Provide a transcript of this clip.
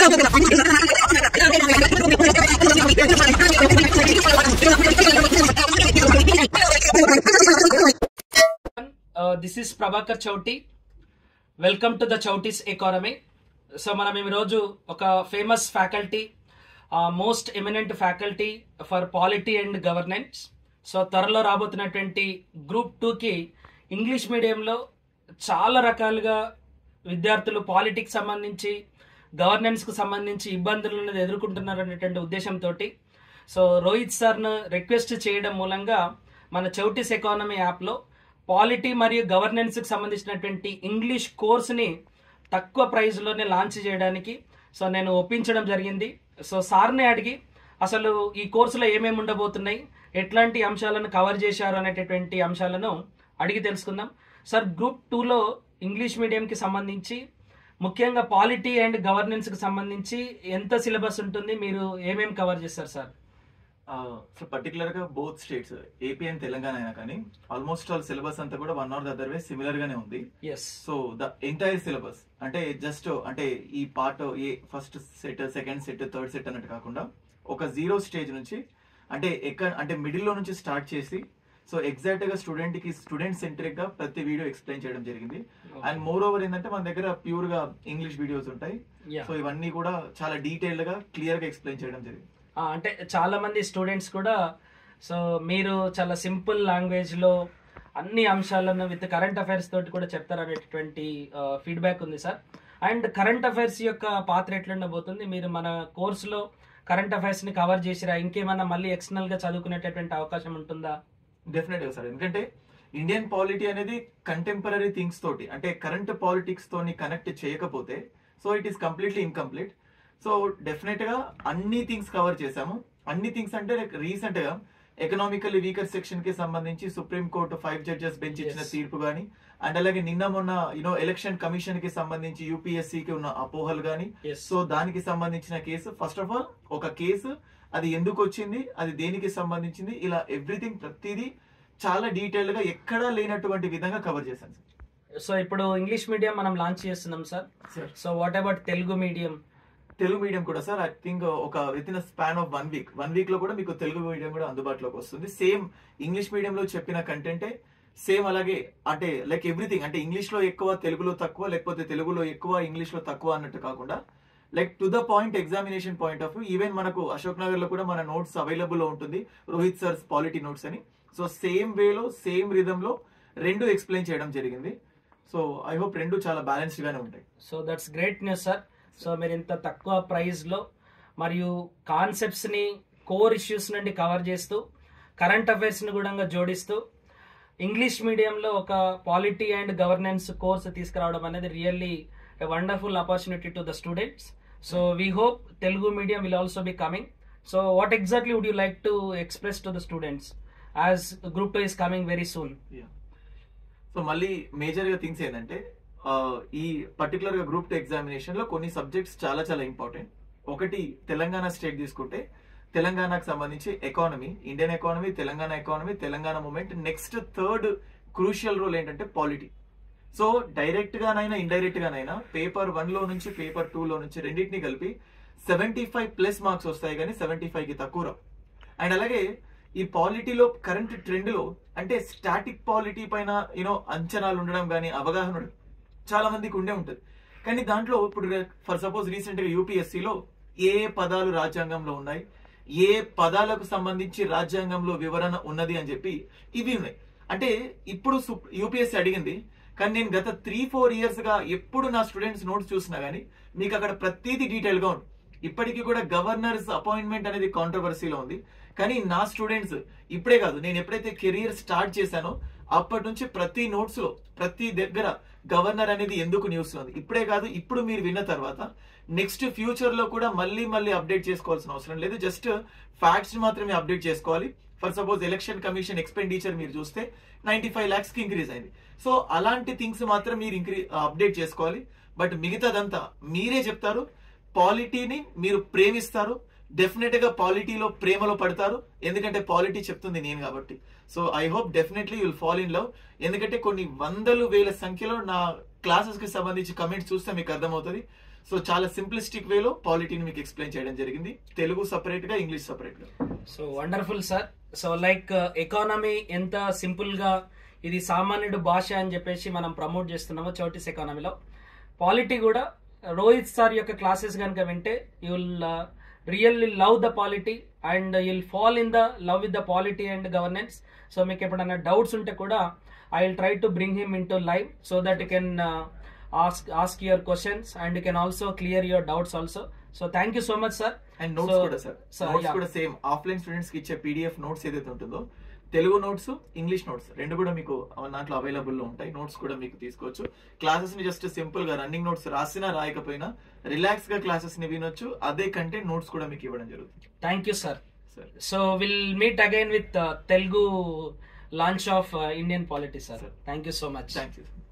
This is Prabhakar Chowti. Welcome to the Chowti's Economy. So మనం ఈ రోజు ఒక famous faculty, most eminent faculty for polity and governance. So త్వరలో రాబోతున్నటువంటి group 2కి ఇంగ్లీష్ మీడియంలో చాలా రకాలుగా విద్యార్థులు పాలిటిక్స్ సంబంధించి గవర్నెన్స్కు సంబంధించి ఇబ్బందులను ఎదుర్కొంటున్నారు అనేటువంటి ఉద్దేశంతో సో రోహిత్ సార్ను రిక్వెస్ట్ చేయడం మూలంగా మన చౌటీస్ ఎకానమీ యాప్లో పాలిటీ మరియు గవర్నెన్స్కి సంబంధించినటువంటి ఇంగ్లీష్ కోర్స్ని తక్కువ ప్రైజ్లోనే లాంచ్ చేయడానికి సో నేను ఒప్పించడం జరిగింది. సో సార్ని అడిగి అసలు ఈ కోర్సులో ఏమేమి ఉండబోతున్నాయి, ఎట్లాంటి అంశాలను కవర్ చేశారు అనేటటువంటి అంశాలను అడిగి తెలుసుకుందాం. సార్, గ్రూప్ 2లో ఇంగ్లీష్ మీడియంకి సంబంధించి ముఖ్యంగా పాలిటీ అండ్ గవర్నెన్స్కి సంబంధించి ఎంత సిలబస్ ఉంటుంది, మీరు ఏమేమి కవర్ చేస్తారు సార్? సో పర్టికులర్ గా both states AP and Telangana అయినా కానీ ఆల్మోస్ట్ ఆల్ సిలబస్ అంతా కూడా one or the other way similar గానే ఉంది. సో ద ఎంటైర్ సిలబస్ అంటే జస్ట్ అంటే ఈ part A first set, second set, third set అన్నట్టు కాకుండా ఒక జీరో స్టేజ్ నుంచి అంటే మిడిల్ లో నుంచి స్టార్ట్ చేసి సో ఎగ్జాక్ట్ గా స్టూడెంట్ సెంట్రిక్ గా ప్రతి వీడియో ఎక్స్ప్లెయిన్ చేయడం జరిగింది. అండ్ మోర్ ఓవర్ ఏంటంటే మన దగ్గర ప్యూర్ గా ఇంగ్లీష్ వీడియోస్ ఉంటాయి. సో ఇవన్నీ కూడా చాలా డీటెయిల్డ్ గా క్లియర్ గా ఎక్స్ప్లెయిన్ చేయడం జరిగింది. అంటే చాలా మంది స్టూడెంట్స్ కూడా సో మీరు చాలా సింపుల్ లాంగ్వేజ్లో అన్ని అంశాలను విత్ కరెంట్ అఫైర్స్ తోటి కూడా చెప్తారనేటువంటి ఫీడ్బ్యాక్ ఉంది సార్. అండ్ కరెంట్ అఫైర్స్ యొక్క పాత్ర ఎట్లుండబోతుంది, మీరు మన కోర్సులో కరెంట్ అఫైర్స్ని కవర్ చేసిరా, ఇంకేమన్నా మళ్ళీ ఎక్స్టర్నల్గా చదువుకునేటటువంటి అవకాశం ఉంటుందా? డెఫినెట్గా సార్, ఎందుకంటే ఇండియన్ పాలిటీ అనేది కంటెంపరీ థింగ్స్ తోటి అంటే కరెంట్ పాలిటిక్స్ తోని కనెక్ట్ చేయకపోతే so it is completely incomplete. So definite గా అన్ని థింగ్స్ కవర్ చేసాము. అన్ని థింగ్స్ అంటే రీసెంట్ గా ఎకనామికల్లీ వీకర్ సెక్షన్ కి సంబంధించి సుప్రీం కోర్టు 5 జడ్జెస్ బెంచ్ ఇచ్చిన తీర్పు గానీ, అండ్ అలాగే నిన్న మొన్న ఎలక్షన్ కమిషన్ కి సంబంధించి యూపీఎస్సీకి ఉన్న అపోహలు గానీ, సో దానికి సంబంధించిన కేసు, ఫస్ట్ ఆఫ్ ఆల్ ఒక కేసు అది ఎందుకు వచ్చింది, అది దేనికి సంబంధించింది, ఇలా ఎవ్రీథింగ్ ప్రతిదీ చాలా డీటెయిల్ గా ఎక్కడా లేనటువంటి విధంగా కవర్ చేశాను సార్. సో ఇప్పుడు ఇంగ్లీష్ మీడియం మనం లాంచ్ చేస్తున్నాం sir. So what about Telugu medium? Telugu medium కూడా సార్ ఐ థింక్ ఒక with in span of 1 week లో కూడా మీకు తెలుగు మీడియం కూడా అందుబాటులోకి వస్తుంది. సేమ్ ఇంగ్లీష్ మీడియంలో చెప్పిన కంటెంటే సేమ్ అలాగే అంటే లైక్ ఎవ్రీథింగ్ అంటే ఇంగ్లీష్ లో ఎక్కువ, తెలుగులో తక్కువ, లేకపోతే తెలుగులో ఎక్కువ, ఇంగ్లీష్ లో తక్కువ అన్నట్టు కాకుండా like to the point, examination point of view. Even మనకు అశోక్ నగర్ లో కూడా మన నోట్స్ అవైలబుల్ లో ఉంటుంది, రోహిత్ సర్స్ పాలిటీ నోట్స్ అని. సో సేమ్ వేలో సేమ్ రిథమ్ లో రెండు ఎక్స్ప్లెయిన్ చేయడం జరిగింది. సో ఐ హోప్ రెండు చాలా బ్యాలెన్స్డ్ గానే ఉంటాయి. So that's great news sir. So మీరు ఇంత తక్కువ ప్రైస్లో మరియు కాన్సెప్ట్స్ని, కోర్ ఇష్యూస్ నుండి కవర్ చేస్తూ కరెంట్ అఫైర్స్ని కూడా జోడిస్తూ ఇంగ్లీష్ మీడియంలో ఒక పాలిటీ అండ్ గవర్నెన్స్ కోర్స్ తీసుకురావడం అనేది really a wonderful opportunity to the students. So we hope Telugu medium will also be coming. So what exactly would you like to express to the students as group 2 is coming very soon? So మళ్ళీ major గా things ఏంటంటే ఈ particular గా group 2 examination లో కొన్ని subjects చాలా చాలా important. ఒకటి తెలంగాణ స్టేట్ తీసుకుంటే తెలంగాణకు సంబంధించి economy, Indian economy, Telangana movement. Next third crucial role ఏంటంటే పాలిటీ. సో డైరెక్ట్ గానైనా ఇండైరెక్ట్ గానైనా పేపర్ 1 లో నుంచి పేపర్ 2 లో నుంచి రెండింటిని కలిపి 75+ మార్క్స్ వస్తాయి, కానీ 75 కి తక్కువ రావు. అండ్ అలాగే ఈ పాలిటీలో కరెంట్ ట్రెండ్ లో అంటే స్టాటిక్ పాలిటీ పైన అంచనాలు ఉండడం కానీ అవగాహన చాలా మందికి ఉండే ఉంటుంది. కానీ దాంట్లో ఇప్పుడు ఫర్ సపోజ్ రీసెంట్ గా యూపీఎస్సీలో ఏ పదాలు రాజ్యాంగంలో ఉన్నాయి, ఏ పదాలకు సంబంధించి రాజ్యాంగంలో వివరణ ఉన్నది అని చెప్పి ఇవి ఉన్నాయి. అంటే ఇప్పుడు యూపీఎస్సీ అడిగింది, కానీ నేను గత 3-4 ఇయర్స్ గా ఎప్పుడు నా స్టూడెంట్స్ నోట్స్ చూసినా గానీ మీకు అక్కడ ప్రతిదీ డీటెయిల్ గా ఉంది. ఇప్పటికీ కూడా గవర్నర్స్ అపాయింట్మెంట్ అనేది కాంట్రవర్సీలో ఉంది, కానీ నా స్టూడెంట్స్ ఇప్పుడే కాదు, నేను ఎప్పుడైతే కెరియర్ స్టార్ట్ చేశానో అప్పటి నుంచి ప్రతి నోట్స్ లో ప్రతి దగ్గర గవర్నర్ అనేది ఎందుకు న్యూస్ ఉంది. ఇప్పుడే కాదు, ఇప్పుడు మీరు విన్న తర్వాత నెక్స్ట్ ఫ్యూచర్ లో కూడా మళ్ళీ అప్డేట్ చేసుకోవాల్సిన అవసరం లేదు. జస్ట్ ఫ్యాక్ట్స్ మాత్రమే అప్డేట్ చేసుకోవాలి. For suppose election commission expenditure మీరు చూస్తే 95 lakhs కి ఇంక్రీజ్ అయింది. సో అలాంటి థింగ్స్ మాత్రం మీరు అప్డేట్ చేసుకోవాలి. బట్ మిగతాదంతా మీరే చెప్తారు. పాలిటీని మీరు ప్రేమిస్తారు, డెఫినెట్ గా పాలిటీలో ప్రేమలో పడతారు, ఎందుకంటే పాలిటీ చెప్తుంది నేను కాబట్టి. So I hope definitely you'll fall in love. ఎందుకంటే కొన్ని 100,000 సంఖ్యలో నా క్లాసెస్ కి సంబంధించి కమెంట్స్ చూస్తే మీకు అర్థమవుతుంది. సో చాలా సింప్లిస్టిక్ వేలో పాలిటీని మీకు ఎక్స్ప్లెయిన్ చేయడం జరిగింది, తెలుగు సపరేట్ గా, ఇంగ్లీష్ సపరేట్ గా. So wonderful sir. So like economy ఎంత సింపుల్ గా ఇది సామాన్యుడు భాష అని చెప్పేసి మనం ప్రమోట్ చేస్తున్నామో చౌటీస్ ఎకానమీలో, పాలిటీ కూడా రోహిత్ సార్ యొక్క క్లాసెస్ కనుక వింటే you will really love the polity and you will fall in the love with the polity and governance. So మీకు ఎప్పుడైనా డౌట్స్ ఉంటే కూడా I will try to bring him in to live so that you can ask your questions and you can also clear your doubts also. So thank you so much sir. And notes కూడా sir, notes కూడా same offline students కి ఇచ్చే PDF notes ఏదైతే ఉంటుందో, Telugu notes, English notes రెండు కూడా మీకు దాంట్లో అవైలబుల్ లో ఉంటాయి. నోట్స్ కూడా మీకు తీసుకోవచ్చు. క్లాసెస్ ని జస్ట్ సింపుల్ గా రన్నింగ్ నోట్స్ రాసినా రాయకపోయినా రిలాక్స్ గా క్లాసెస్ ని వినొచ్చు. అదే కంటెంట్ నోట్స్ కూడా మీకు ఇవ్వడం జరుగుతుంది. Thank you sir. So we'll meet again with Telugu launch of Indian polity sir. Thank you so much. Thank you.